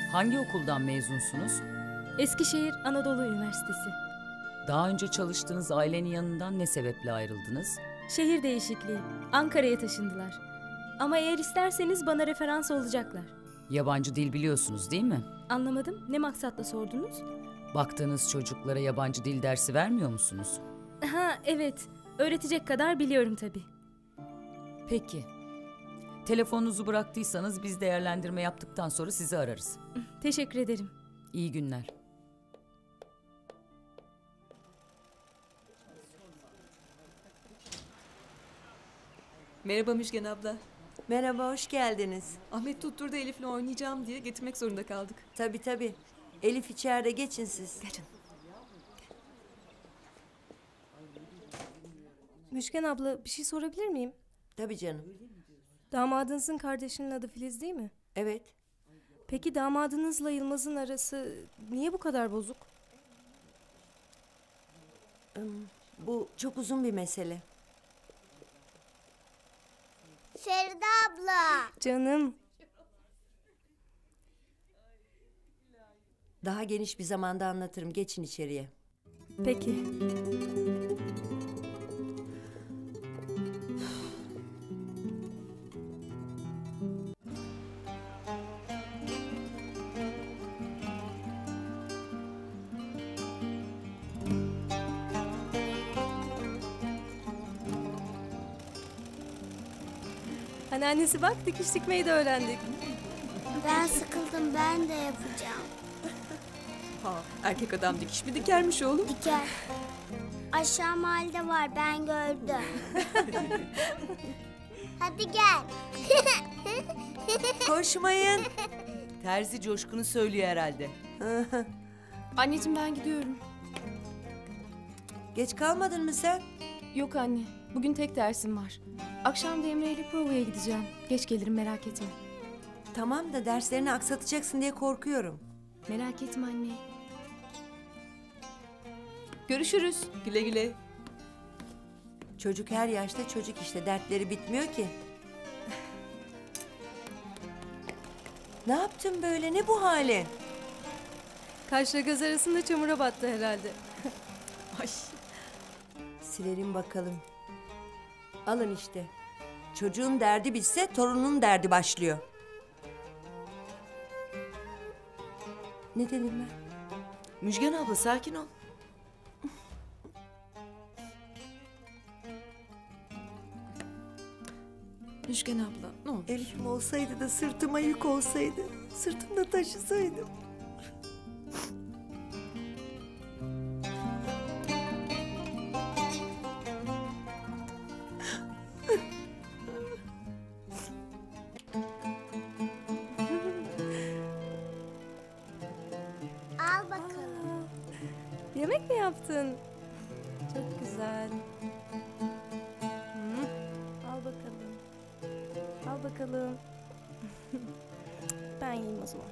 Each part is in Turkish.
Hangi okuldan mezunsunuz? Eskişehir Anadolu Üniversitesi. Daha önce çalıştığınız ailenin yanından ne sebeple ayrıldınız? Şehir değişikliği. Ankara'ya taşındılar. Ama eğer isterseniz bana referans olacaklar. Yabancı dil biliyorsunuz değil mi? Anlamadım. Ne maksatla sordunuz? Baktığınız çocuklara yabancı dil dersi vermiyor musunuz? Ha evet. Öğretecek kadar biliyorum tabii. Peki. Telefonunuzu bıraktıysanız biz değerlendirme yaptıktan sonra sizi ararız. Teşekkür ederim. İyi günler. Merhaba Müjgan abla. Merhaba, hoş geldiniz. Ahmet tutturdu Elif'le oynayacağım diye getirmek zorunda kaldık. Tabii. Elif içeride, geçin siz. Gel canım. Müşken abla, bir şey sorabilir miyim? Tabii canım. Damadınızın kardeşinin adı Filiz değil mi? Evet. Peki damadınızla Yılmaz'ın arası niye bu kadar bozuk? Bu çok uzun bir mesele. Feride abla. Canım. Daha geniş bir zamanda anlatırım. Geçin içeriye. Peki. Anneannesi bak, dikiş dikmeyi de öğrendik. Ben sıkıldım, ben de yapacağım. Ha, erkek adam dikiş mi dikermiş oğlum? Diker. Aşağı mahallede var, ben gördüm. Hadi gel. Koşmayın. Terzi Coşkun'u söylüyor herhalde. Anneciğim ben gidiyorum. Geç kalmadın mı sen? Yok anne. Bugün tek dersim var. Akşam da Emre ile provaya gideceğim. Geç gelirim, merak etme. Tamam da derslerini aksatacaksın diye korkuyorum. Merak etme anne. Görüşürüz. Güle güle. Çocuk her yaşta çocuk işte. Dertleri bitmiyor ki. Ne yaptın böyle? Ne bu hali? Kaşla göz arasında çamura battı herhalde. Ay. Silelim bakalım. Alın işte. Çocuğun derdi bitse torunun derdi başlıyor. Ne dedim ben? Müjgan abla sakin ol. Müjgan abla ne olur. Elif'im olsaydı da sırtıma yük olsaydı. Sırtımda taşısaydım. Al bakalım. Yemek mi yaptın? Çok güzel. Al bakalım. Al bakalım. Ben yiyeyim o zaman.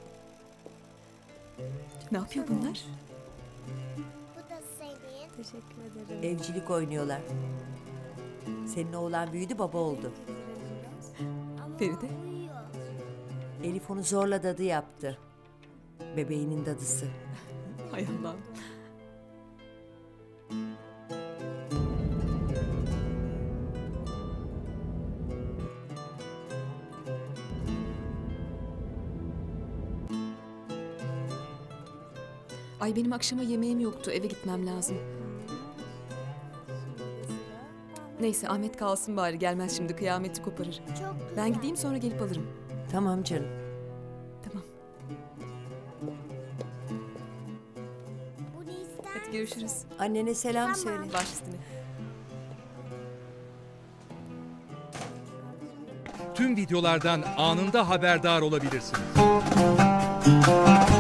Ne yapıyor bunlar? Bu da senin. Teşekkür ederim. Evcilik oynuyorlar. Senin oğlan büyüdü, baba oldu. Ama Feride? o uyuyor. Elif onu zorla dadı yaptı. Bebeğinin dadısı. Hay Allah'ım. Ay benim akşama yemeğim yoktu. Eve gitmem lazım. Neyse Ahmet kalsın bari. Gelmez şimdi, kıyameti koparır. Çok güzel. Ben gideyim, sonra gelip alırım. Tamam canım. Tamam. Bunu ister Hadi misin? görüşürüz. Annene selam Tamam. söyle. Baş üstüne. Tüm videolardan anında haberdar olabilirsiniz.